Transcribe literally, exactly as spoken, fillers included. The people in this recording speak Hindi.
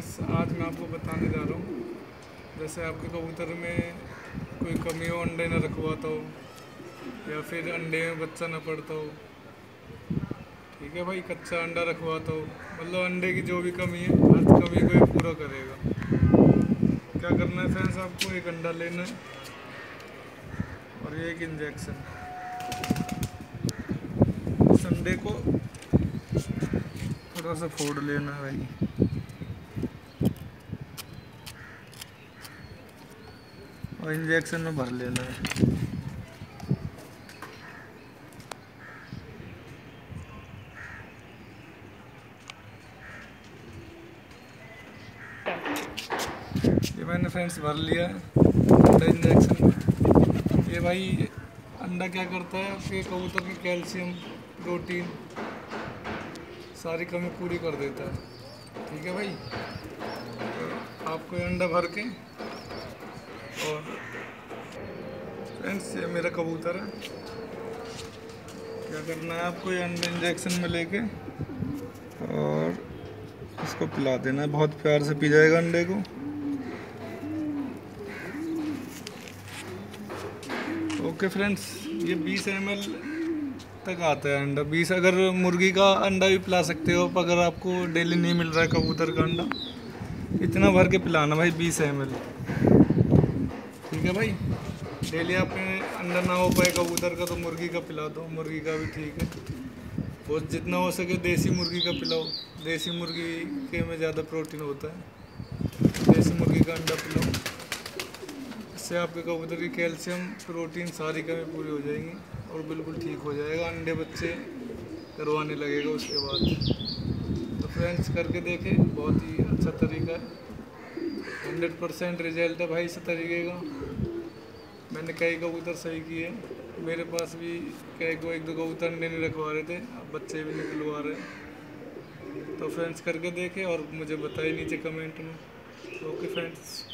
फ्रेंड्स, आज मैं आपको बताने जा रहा हूँ, जैसे आपके कबूतर में कोई कमी हो, अंडे न रखवाता हो या फिर अंडे में बच्चा न पड़ता हो। ठीक है भाई, कच्चा अंडा रखवाता हो, मतलब अंडे की जो भी कमी है हर कमी को ये पूरा करेगा। क्या करना है फ्रेंड्स, आपको एक अंडा लेना है और एक इंजेक्शन। इस अंडे को थोड़ा सा फोड़ लेना है भाई, और इंजेक्शन में भर लेना है। ये मैंने फ्रेंड्स भर लिया है अंडा इंजेक्शन में। ये भाई अंडा क्या करता है, आपके कबूतर की कैल्शियम, प्रोटीन सारी कमी पूरी कर देता है। ठीक है भाई, तो आपको ये अंडा भर के, और फ्रेंड्स ये मेरा कबूतर है। क्या करना है आपको, ये अंडे इंजेक्शन में लेके और इसको पिला देना है। बहुत प्यार से पी जाएगा अंडे को। ओके फ्रेंड्स, ये बीस एम एल तक आता है अंडा। बीस, अगर मुर्गी का अंडा भी पिला सकते हो, अगर आपको डेली नहीं मिल रहा है कबूतर का अंडा, इतना भर के पिलाना भाई, बीस एम एल। ठीक है भाई, डेली आपने अंडा ना हो पाए कबूतर का तो मुर्गी का पिला दो, मुर्गी का भी ठीक है। और जितना हो सके देसी मुर्गी का पिलाओ, देसी मुर्गी के में ज़्यादा प्रोटीन होता है। देसी मुर्गी का अंडा पिलाओ, इससे आपके कबूतर की कैल्शियम, प्रोटीन सारी कमी पूरी हो जाएगी और बिल्कुल ठीक हो जाएगा। अंडे बच्चे करवाने लगेगा उसके बाद। तो फ्रेंड्स करके देखें, बहुत ही अच्छा तरीका है, हंड्रेड परसेंट रिजल्ट है भाई इस तरीके का। मैंने कई कबूतर सही किए, मेरे पास भी कई को एक दो कबूतर अंडे नहीं रखवा रहे थे, अब बच्चे भी निकलवा रहे। तो फ्रेंड्स करके देखें और मुझे बताइए नीचे कमेंट में। Okay friends.